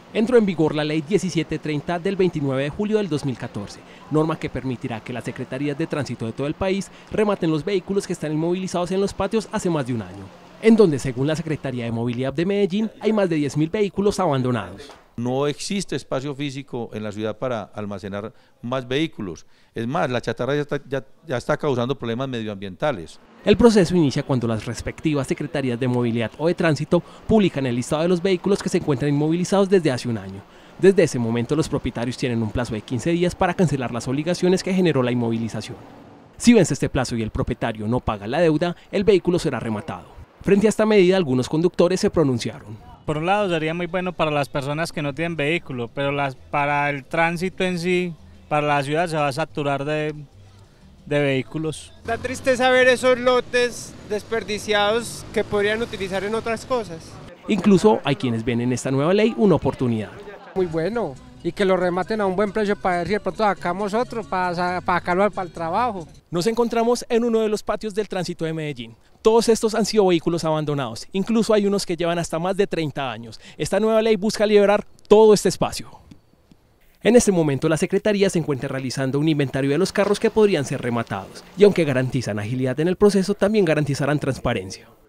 Entró en vigor la Ley 1730 del 29 de julio del 2014, norma que permitirá que las secretarías de tránsito de todo el país rematen los vehículos que están inmovilizados en los patios hace más de un año, en donde, según la Secretaría de Movilidad de Medellín, hay más de 10.000 vehículos abandonados. No existe espacio físico en la ciudad para almacenar más vehículos. Es más, la chatarra ya está causando problemas medioambientales. El proceso inicia cuando las respectivas secretarías de movilidad o de tránsito publican el listado de los vehículos que se encuentran inmovilizados desde hace un año. Desde ese momento, los propietarios tienen un plazo de 15 días para cancelar las obligaciones que generó la inmovilización. Si vence este plazo y el propietario no paga la deuda, el vehículo será rematado. Frente a esta medida, algunos conductores se pronunciaron. Por un lado sería muy bueno para las personas que no tienen vehículo, pero para el tránsito en sí, para la ciudad se va a saturar de vehículos. Da tristeza ver esos lotes desperdiciados que podrían utilizar en otras cosas. Incluso hay quienes ven en esta nueva ley una oportunidad. Muy bueno, y que lo rematen a un buen precio para ver si de pronto sacamos otro, para sacarlo para el trabajo. Nos encontramos en uno de los patios del tránsito de Medellín. Todos estos han sido vehículos abandonados, incluso hay unos que llevan hasta más de 30 años. Esta nueva ley busca liberar todo este espacio. En este momento la Secretaría se encuentra realizando un inventario de los carros que podrían ser rematados, y aunque garantizan agilidad en el proceso, también garantizarán transparencia.